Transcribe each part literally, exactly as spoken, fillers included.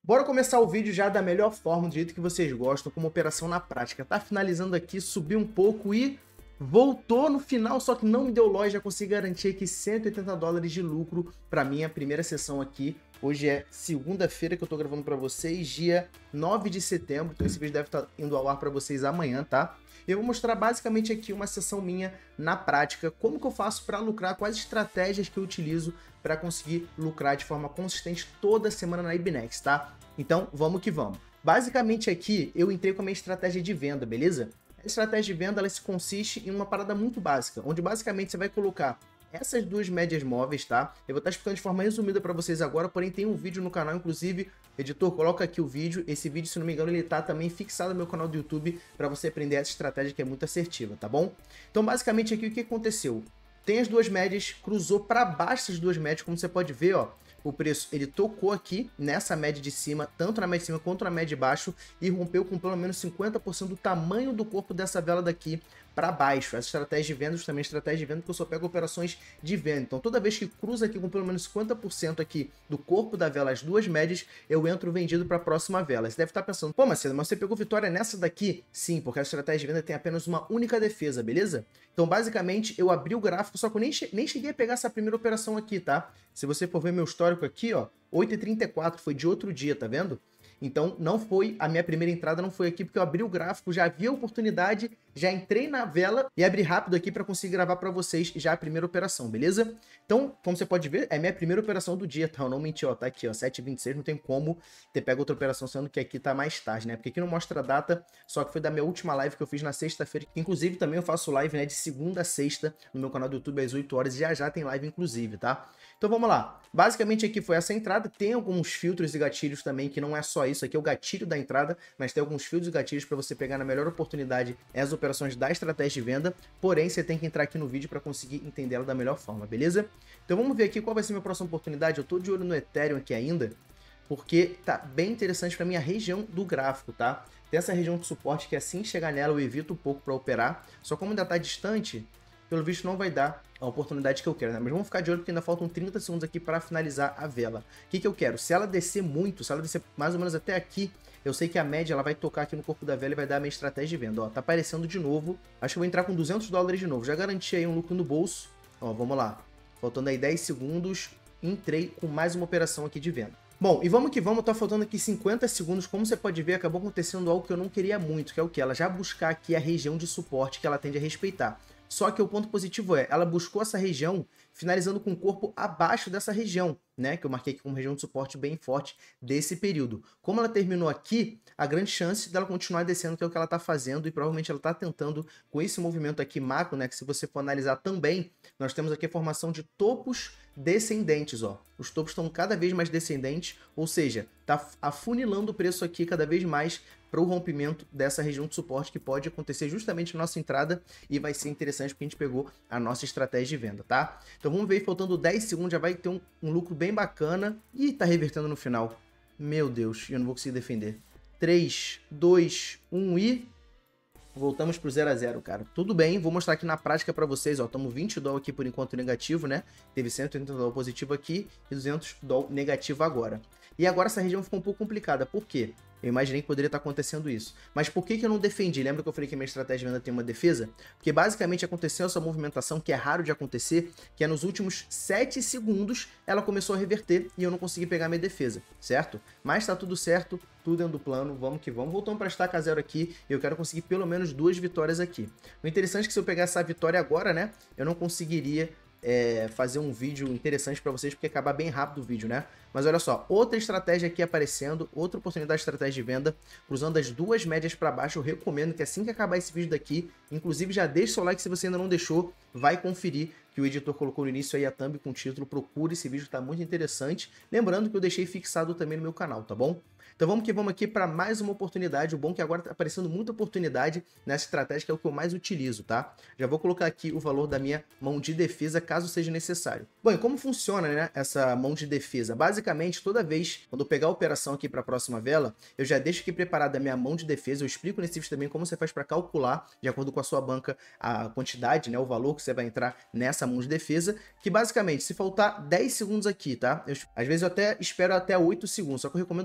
Bora começar o vídeo já da melhor forma, do jeito que vocês gostam, como operação na prática. Tá finalizando aqui, subiu um pouco e voltou no final, só que não me deu loja. Já consegui garantir aqui cento e oitenta dólares de lucro para minha primeira sessão aqui. Hoje é segunda-feira que eu tô gravando para vocês, dia nove de setembro, então esse vídeo deve estar indo ao ar para vocês amanhã, tá? Eu vou mostrar basicamente aqui uma sessão minha na prática, como que eu faço para lucrar, quais estratégias que eu utilizo para conseguir lucrar de forma consistente toda semana na Ibnex, tá? Então, vamos que vamos. Basicamente aqui, eu entrei com a minha estratégia de venda, beleza? A estratégia de venda, ela se consiste em uma parada muito básica, onde basicamente você vai colocar essas duas médias móveis, tá? Eu vou estar explicando de forma resumida para vocês agora, porém tem um vídeo no canal, inclusive, editor, coloca aqui o vídeo. Esse vídeo, se não me engano, ele tá também fixado no meu canal do YouTube para você aprender essa estratégia que é muito assertiva, tá bom? Então, basicamente aqui, o que aconteceu? Tem as duas médias, cruzou para baixo das duas médias, como você pode ver, ó. O preço, ele tocou aqui nessa média de cima, tanto na média de cima quanto na média de baixo, e rompeu com pelo menos cinquenta por cento do tamanho do corpo dessa vela daqui para baixo. Essa estratégia de venda, justamente estratégia de venda, que eu só pego operações de venda. Então, toda vez que cruza aqui com pelo menos cinquenta por cento aqui do corpo da vela, as duas médias, eu entro vendido para a próxima vela. Você deve estar pensando, pô, Macedo, mas você pegou vitória nessa daqui? Sim, porque a estratégia de venda tem apenas uma única defesa, beleza? Então, basicamente, eu abri o gráfico, só que eu nem, che nem cheguei a pegar essa primeira operação aqui, tá? Se você for ver meu histórico aqui, ó, oito e trinta e quatro, foi de outro dia, tá vendo? Então, não foi, a minha primeira entrada não foi aqui, porque eu abri o gráfico, já vi a oportunidade, já entrei na vela e abri rápido aqui para conseguir gravar para vocês já a primeira operação, beleza? Então, como você pode ver, é a minha primeira operação do dia, tá? Eu não menti, ó, tá aqui, ó, sete e vinte e seis, não tem como ter pego outra operação, sendo que aqui tá mais tarde, né? Porque aqui não mostra a data, só que foi da minha última live que eu fiz na sexta-feira, que inclusive também eu faço live, né, de segunda a sexta no meu canal do YouTube às oito horas, e já já tem live inclusive, tá? Então vamos lá. Basicamente aqui foi essa entrada, tem alguns filtros e gatilhos também, que não é só isso, aqui é o gatilho da entrada, mas tem alguns filtros e gatilhos para você pegar na melhor oportunidade as operações da estratégia de venda, porém você tem que entrar aqui no vídeo para conseguir entender ela da melhor forma, beleza? Então vamos ver aqui qual vai ser a minha próxima oportunidade. Eu tô de olho no Ethereum aqui ainda, porque tá bem interessante para minha região do gráfico, tá? Tem essa região de suporte que assim que chegar nela eu evito um pouco para operar, só como ainda tá distante, pelo visto não vai dar a oportunidade que eu quero, né? Mas vamos ficar de olho porque ainda faltam trinta segundos aqui para finalizar a vela. O que que eu quero? Se ela descer muito, se ela descer mais ou menos até aqui, eu sei que a média ela vai tocar aqui no corpo da vela e vai dar a minha estratégia de venda. Ó, tá aparecendo de novo. Acho que eu vou entrar com duzentos dólares de novo. Já garanti aí um lucro no bolso. Ó, vamos lá. Faltando aí dez segundos. Entrei com mais uma operação aqui de venda. Bom, e vamos que vamos, tá faltando aqui cinquenta segundos, como você pode ver, acabou acontecendo algo que eu não queria muito, que é o que? Ela já buscar aqui a região de suporte que ela tende a respeitar. Só que o ponto positivo é, ela buscou essa região finalizando com o corpo abaixo dessa região, né? Que eu marquei aqui como região de suporte bem forte desse período. Como ela terminou aqui, a grande chance dela continuar descendo, que é o que ela tá fazendo, e provavelmente ela tá tentando com esse movimento aqui macro, né? Que se você for analisar também, nós temos aqui a formação de topos descendentes, ó. Os topos estão cada vez mais descendentes, ou seja, tá afunilando o preço aqui cada vez mais para o rompimento dessa região de suporte, que pode acontecer justamente na nossa entrada, e vai ser interessante porque a gente pegou a nossa estratégia de venda, tá? Então vamos ver, faltando dez segundos, já vai ter um, um lucro bem bacana, e tá revertendo no final. Meu Deus, eu não vou conseguir defender. três, dois, um e... voltamos pro zero a zero, cara. Tudo bem, vou mostrar aqui na prática para vocês, ó. Estamos vinte dólares aqui por enquanto negativo, né? Teve cento e oitenta dólares positivo aqui e duzentos dólares negativo agora. E agora essa região ficou um pouco complicada. Por quê? Eu imaginei que poderia estar acontecendo isso. Mas por que que eu não defendi? Lembra que eu falei que a minha estratégia de venda tem uma defesa? Porque basicamente aconteceu essa movimentação, que é raro de acontecer, que é nos últimos sete segundos ela começou a reverter e eu não consegui pegar minha defesa, certo? Mas tá tudo certo, tudo dentro do plano, vamos que vamos. Voltamos para estaca zero aqui e eu quero conseguir pelo menos duas vitórias aqui. O interessante é que se eu pegar essa vitória agora, né, eu não conseguiria É, fazer um vídeo interessante para vocês, porque acabar bem rápido o vídeo, né? Mas olha só, outra estratégia aqui aparecendo, outra oportunidade de estratégia de venda, cruzando as duas médias para baixo. Eu recomendo que assim que acabar esse vídeo daqui, inclusive já deixe seu like se você ainda não deixou, vai conferir que o editor colocou no início aí a thumb com o título, procure esse vídeo, tá muito interessante. Lembrando que eu deixei fixado também no meu canal, tá bom? Então vamos que vamos aqui para mais uma oportunidade. O bom é que agora está aparecendo muita oportunidade nessa estratégia, que é o que eu mais utilizo, tá? Já vou colocar aqui o valor da minha mão de defesa, caso seja necessário. Bom, e como funciona, né, essa mão de defesa? Basicamente, toda vez, quando eu pegar a operação aqui para a próxima vela, eu já deixo aqui preparada a minha mão de defesa. Eu explico nesse vídeo também como você faz para calcular, de acordo com a sua banca, a quantidade, né, o valor que você vai entrar nessa mão de defesa, que basicamente, se faltar dez segundos aqui, tá? Eu, às vezes eu até espero até oito segundos, só que eu recomendo dez segundos,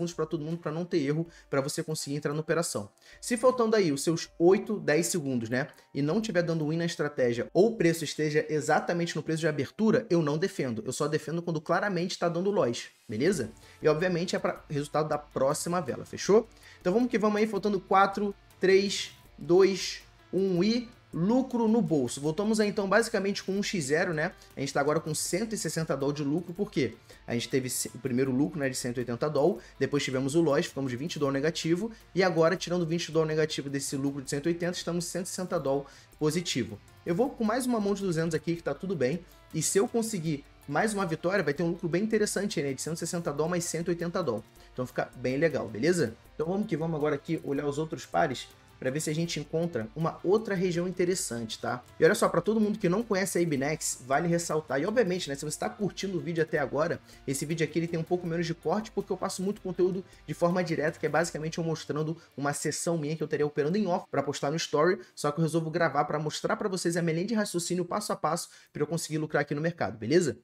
segundos para todo mundo, para não ter erro, para você conseguir entrar na operação. Se faltando aí os seus oito, dez segundos, né, e não tiver dando win na estratégia, ou o preço esteja exatamente no preço de abertura, eu não defendo. Eu só defendo quando claramente está dando loss, beleza? E obviamente é para resultado da próxima vela, fechou? Então vamos que vamos aí, faltando quatro, três, dois, um e lucro no bolso. Voltamos aí então basicamente com um x zero, né? A gente está agora com cento e sessenta dólares de lucro, por quê? A gente teve o primeiro lucro, né, de cento e oitenta dólares, depois tivemos o loss, ficamos de vinte dólares negativo, e agora tirando vinte dólares negativo desse lucro de cento e oitenta, estamos cento e sessenta dólares positivo. Eu vou com mais uma mão de duzentos aqui, que tá tudo bem, e se eu conseguir mais uma vitória, vai ter um lucro bem interessante, né, de cento e sessenta dólares mais cento e oitenta dólares. Então fica bem legal, beleza? Então vamos que vamos agora aqui olhar os outros pares, para ver se a gente encontra uma outra região interessante, tá? E olha só, para todo mundo que não conhece a Ibinex, vale ressaltar, e obviamente, né, se você está curtindo o vídeo até agora, esse vídeo aqui ele tem um pouco menos de corte, porque eu passo muito conteúdo de forma direta, que é basicamente eu mostrando uma sessão minha que eu teria operando em off para postar no story, só que eu resolvo gravar para mostrar para vocês a minha linha de raciocínio passo a passo para eu conseguir lucrar aqui no mercado, beleza?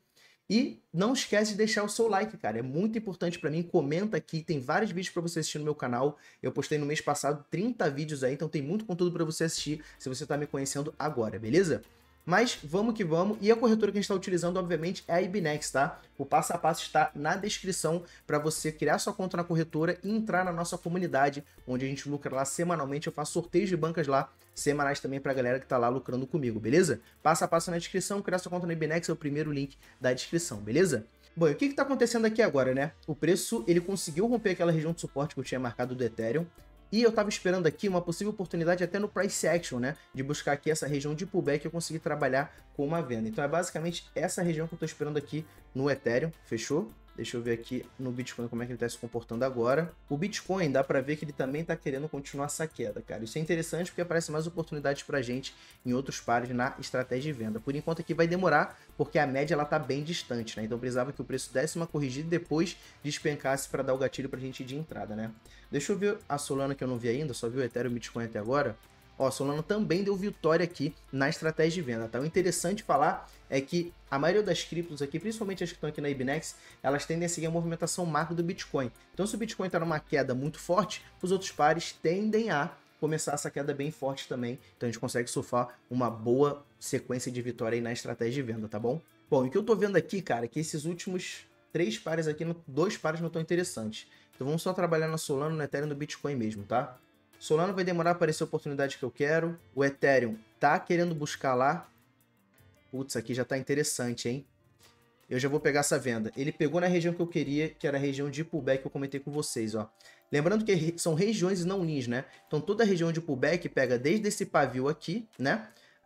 E não esquece de deixar o seu like, cara, é muito importante para mim, comenta aqui, tem vários vídeos para você assistir no meu canal, eu postei no mês passado trinta vídeos aí, então tem muito conteúdo para você assistir se você tá me conhecendo agora, beleza? Mas vamos que vamos, e a corretora que a gente está utilizando, obviamente, é a Ibinex, tá? O passo a passo está na descrição para você criar sua conta na corretora e entrar na nossa comunidade, onde a gente lucra lá semanalmente, eu faço sorteios de bancas lá, semanais também para a galera que tá lá lucrando comigo, beleza? Passo a passo na descrição, criar sua conta na Ibinex é o primeiro link da descrição, beleza? Bom, e o que está acontecendo aqui agora, né? O preço, ele conseguiu romper aquela região de suporte que eu tinha marcado do Ethereum, e eu estava esperando aqui uma possível oportunidade até no price action, né? De buscar aqui essa região de pullback e eu conseguir trabalhar com uma venda. Então é basicamente essa região que eu estou esperando aqui no Ethereum, fechou? Deixa eu ver aqui no Bitcoin como é que ele está se comportando agora. O Bitcoin dá para ver que ele também está querendo continuar essa queda, cara. Isso é interessante porque aparece mais oportunidades para a gente em outros pares na estratégia de venda. Por enquanto aqui vai demorar porque a média ela está bem distante, né? Então precisava que o preço desse uma corrigida e depois despencasse para dar o gatilho para a gente ir de entrada, né? Deixa eu ver a Solana que eu não vi ainda, só vi o Ethereum e o Bitcoin até agora. Ó, a Solana também deu vitória aqui na estratégia de venda, tá? O interessante falar é que a maioria das criptos aqui, principalmente as que estão aqui na Ibinex, elas tendem a seguir a movimentação macro do Bitcoin. Então, se o Bitcoin está numa queda muito forte, os outros pares tendem a começar essa queda bem forte também. Então, a gente consegue surfar uma boa sequência de vitória aí na estratégia de venda, tá bom? Bom, e o que eu tô vendo aqui, cara, é que esses últimos três pares aqui, dois pares não estão interessantes. Então, vamos só trabalhar na Solana, no Ethereum e no Bitcoin mesmo, tá? Solana vai demorar a aparecer a oportunidade que eu quero. O Ethereum tá querendo buscar lá. Putz, aqui já tá interessante, hein? Eu já vou pegar essa venda. Ele pegou na região que eu queria, que era a região de pullback que eu comentei com vocês, ó. Lembrando que são regiões e não N I S, né? Então toda a região de pullback pega desde esse pavio aqui, né?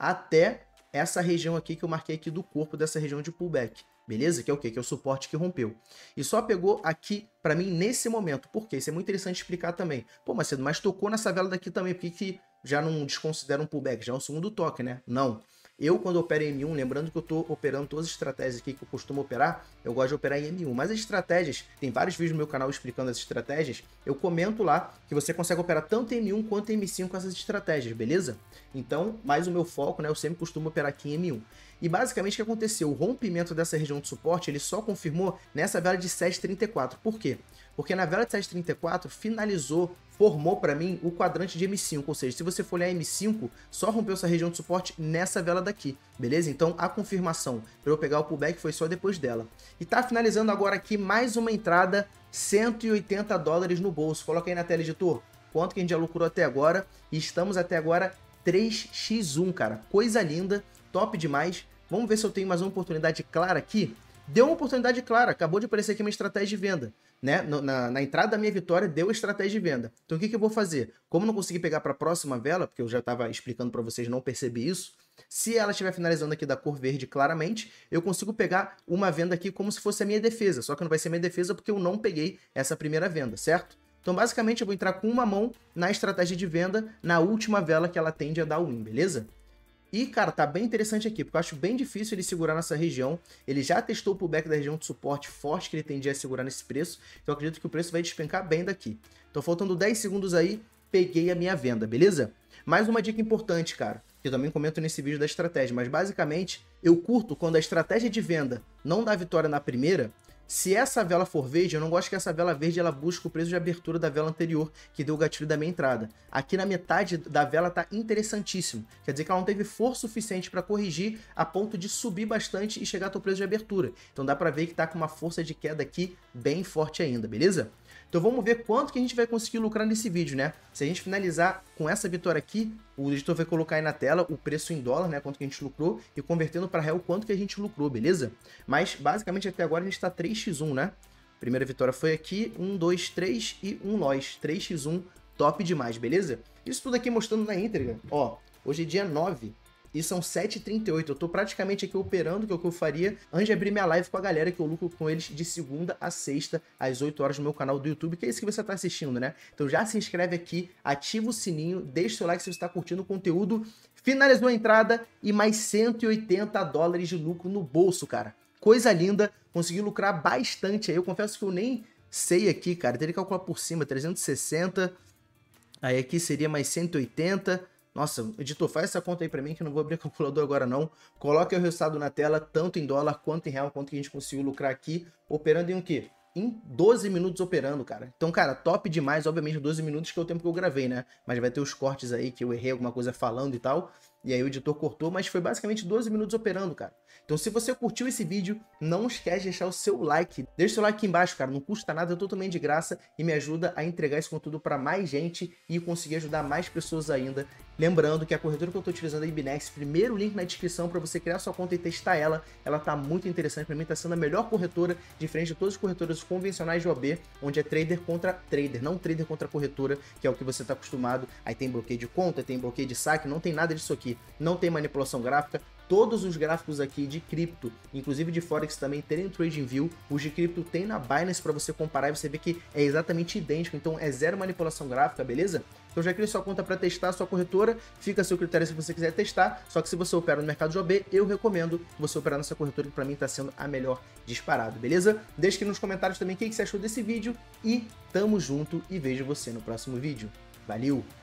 Até essa região aqui que eu marquei aqui do corpo dessa região de pullback. Beleza? Que é o quê? Que é o suporte que rompeu. E só pegou aqui para mim nesse momento. Por quê? Isso é muito interessante explicar também. Pô, Macedo, mas tocou nessa vela daqui também. Por que que já não desconsidera um pullback? Já é um segundo toque, né? Não. Eu, quando opero em M um, lembrando que eu estou operando todas as estratégias aqui que eu costumo operar, eu gosto de operar em M um. Mas as estratégias, tem vários vídeos no meu canal explicando as estratégias, eu comento lá que você consegue operar tanto em M um quanto em M cinco com essas estratégias, beleza? Então, mais o meu foco, né? Eu sempre costumo operar aqui em M um. E basicamente o que aconteceu? O rompimento dessa região de suporte, ele só confirmou nessa vela de sete trinta e quatro. Por quê? Porque na vela de sete trinta e quatro finalizou, formou para mim o quadrante de M cinco, ou seja, se você for olhar M cinco, só rompeu essa região de suporte nessa vela daqui, beleza? Então a confirmação para eu pegar o pullback foi só depois dela. E tá finalizando agora aqui mais uma entrada, cento e oitenta dólares no bolso. Coloca aí na tela, editor, quanto que a gente já lucrou até agora. E estamos até agora três por um, cara, coisa linda, top demais. Vamos ver se eu tenho mais uma oportunidade clara aqui. Deu uma oportunidade clara, acabou de aparecer aqui uma estratégia de venda, né? Na, na entrada da minha vitória, deu a estratégia de venda. Então o que, que eu vou fazer? Como não consegui pegar para a próxima vela, porque eu já estava explicando para vocês, não percebi isso, se ela estiver finalizando aqui da cor verde claramente, eu consigo pegar uma venda aqui como se fosse a minha defesa, só que não vai ser minha defesa porque eu não peguei essa primeira venda, certo? Então basicamente eu vou entrar com uma mão na estratégia de venda na última vela que ela tende a dar o win, beleza? E, cara, tá bem interessante aqui, porque eu acho bem difícil ele segurar nessa região. Ele já testou o pullback da região de suporte forte que ele tendia a segurar nesse preço. Então, eu acredito que o preço vai despencar bem daqui. Então, faltando dez segundos aí, peguei a minha venda, beleza? Mais uma dica importante, cara, que eu também comento nesse vídeo da estratégia. Mas, basicamente, eu curto quando a estratégia de venda não dá vitória na primeira, Se essa vela for verde, eu não gosto que essa vela verde ela busque o preço de abertura da vela anterior, que deu o gatilho da minha entrada. Aqui na metade da vela tá interessantíssimo. Quer dizer que ela não teve força suficiente para corrigir a ponto de subir bastante e chegar ao preço de abertura. Então dá para ver que tá com uma força de queda aqui bem forte ainda, beleza? Então vamos ver quanto que a gente vai conseguir lucrar nesse vídeo, né? Se a gente finalizar com essa vitória aqui, o editor vai colocar aí na tela o preço em dólar, né? Quanto que a gente lucrou e convertendo para real quanto que a gente lucrou, beleza? Mas basicamente até agora a gente tá três a um, né? Primeira vitória foi aqui, um, dois, três e um nós. três a um, top demais, beleza? Isso tudo aqui mostrando na íntegra. Ó, hoje é dia nove. E são sete e trinta e oito, eu tô praticamente aqui operando, que é o que eu faria antes de abrir minha live com a galera, que eu lucro com eles de segunda a sexta, às oito horas no meu canal do YouTube, que é esse que você tá assistindo, né? Então já se inscreve aqui, ativa o sininho, deixa o seu like se você tá curtindo o conteúdo. Finalizou a entrada e mais cento e oitenta dólares de lucro no bolso, cara. Coisa linda, consegui lucrar bastante aí, eu confesso que eu nem sei aqui, cara, teria que calcular por cima, trezentos e sessenta, aí aqui seria mais cento e oitenta... Nossa, editor, faz essa conta aí pra mim que eu não vou abrir a calculadora agora não. Coloque o resultado na tela, tanto em dólar quanto em real, quanto que a gente conseguiu lucrar aqui, operando em o quê? Em doze minutos operando, cara. Então, cara, top demais, obviamente doze minutos que é o tempo que eu gravei, né? Mas vai ter os cortes aí que eu errei alguma coisa falando e tal. E aí o editor cortou, mas foi basicamente doze minutos operando, cara. Então se você curtiu esse vídeo, não esquece de deixar o seu like. Deixa o seu like aqui embaixo, cara, não custa nada, é totalmente de graça e me ajuda a entregar esse conteúdo para mais gente e conseguir ajudar mais pessoas ainda. Lembrando que a corretora que eu tô utilizando é a Ibinex, primeiro link na descrição para você criar sua conta e testar ela. Ela tá muito interessante, para mim tá sendo a melhor corretora, diferente de todas as corretoras convencionais de O B, onde é trader contra trader, não trader contra corretora, que é o que você tá acostumado. Aí tem bloqueio de conta, tem bloqueio de saque, não tem nada disso aqui. Não tem manipulação gráfica, todos os gráficos aqui de cripto, inclusive de Forex também, tem no TradingView, os de cripto tem na Binance para você comparar e você vê que é exatamente idêntico, então é zero manipulação gráfica, beleza? Então já cria sua conta para testar a sua corretora, fica a seu critério se você quiser testar, só que se você opera no mercado de O B, eu recomendo você operar nessa corretora que para mim está sendo a melhor disparado, beleza? Deixa aqui nos comentários também o que você achou desse vídeo e tamo junto e vejo você no próximo vídeo. Valeu!